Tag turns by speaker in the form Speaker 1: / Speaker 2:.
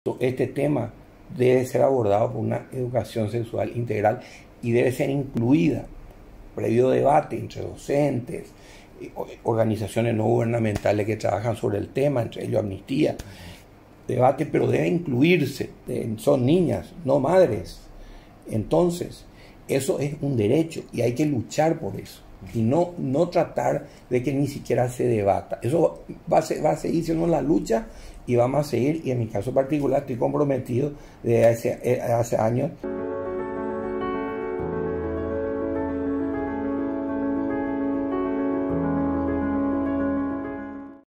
Speaker 1: Este tema debe ser abordado por una educación sexual integral y debe ser incluida, previo debate entre docentes, organizaciones no gubernamentales que trabajan sobre el tema, entre ellos Amnistía, debate, pero debe incluirse, son niñas, no madres. Entonces, eso es un derecho y hay que luchar por eso y no tratar de que ni siquiera se debata. Eso va a seguir siendo la lucha y vamos a seguir, y en mi caso particular estoy comprometido desde hace años.